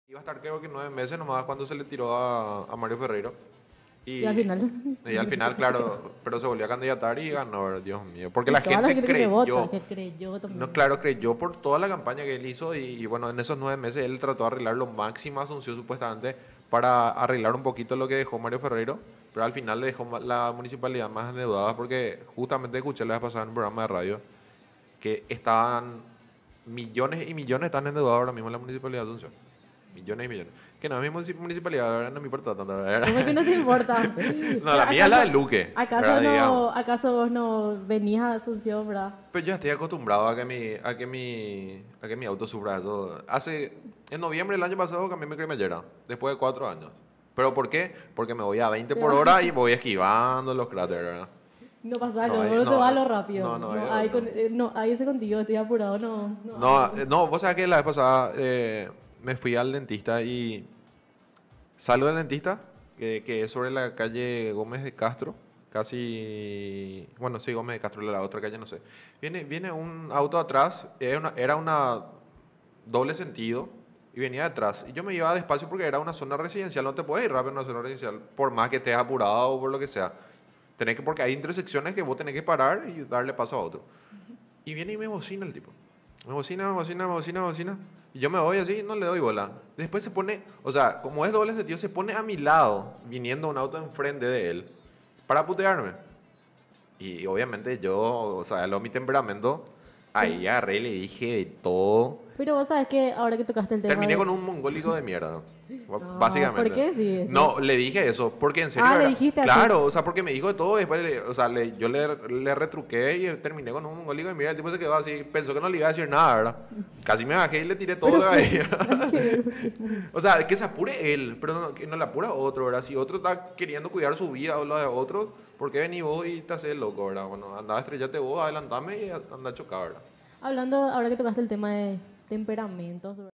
Iba a estar creo que 9 meses nomás cuando se le tiró a Mario Ferreiro. Y al Y, final, y al final, claro, pero se volvió a candidatar y ganó, Dios mío. Porque y la toda la gente gente que le vota, creyó, que creyó no, también. claro, creyó por toda la campaña que él hizo y bueno, en esos 9 meses él trató de arreglar lo máximo a Asunción supuestamente para arreglar un poquito lo que dejó Mario Ferreiro, pero al final le dejó la municipalidad más endeudada porque justamente escuché la vez pasada en un programa de radio que estaban millones y millones están endeudados ahora mismo en la municipalidad de Asunción. Millones y millones. Que no es mi municipalidad, ¿verdad? No me importa tanto, ¿verdad? ¿Cómo que no te importa? No, la mía es la de Luque, ¿verdad? Digamos. Acaso vos no venías a Asunción, verdad? Pero yo estoy acostumbrado a que mi auto sufra eso. En noviembre del año pasado cambié mi cremallera, después de 4 años. ¿Pero por qué? Porque me voy a 20 Te por va- hora y voy esquivando los cráteres, ¿verdad? No pasa, No no, hay, no te va no, lo rápido. no, no hay No hay, otro. no hay ese contigo, estoy apurado, no, no hay. No, no, vos sabés que la vez pasada me fui al dentista y salgo del dentista, que es sobre la calle Gómez de Castro, casi, bueno, sí, Gómez de Castro, la otra calle no sé. Viene un auto atrás, era una doble sentido y venía detrás. Y yo me iba despacio porque era una zona residencial, no te puedes ir rápido en una zona residencial, por más que estés apurado o por lo que sea. Porque hay intersecciones que vos tenés que parar y darle paso a otro. Y viene y me bocina el tipo. Me bocina, me bocina, me bocina, me bocina. Y yo me voy así, no le doy bola. Después se pone, o sea, como es doble sentido, se pone a mi lado, viniendo un auto enfrente de él, para putearme. Y obviamente yo, o sea, mi temperamento, ahí agarré y le dije de todo. Pero vos sabes que ahora que tocaste el tema Terminé de... con un mongólico de mierda, Ah, ¿por básicamente. qué sí eso? No, le dije eso, porque en serio Ah, le era... dijiste así. Claro, o sea, porque me dijo de todo, y después, o sea, yo le retruqué y terminé con un mongólico de mierda. El tipo se quedó así, pensó que no le iba a decir nada, ¿verdad? Casi me bajé y le tiré todo Pero de ahí. hay que ver, porque... O sea, que se apure él, pero no, que no le apura otro, ¿verdad? Si otro está queriendo cuidar su vida o la de otro, ¿por qué venís vos y te haces loco, ¿verdad? Bueno, anda, estrellate vos, adelantame y anda a chocar, ¿verdad? Hablando, ahora que tocaste el tema de temperamentos,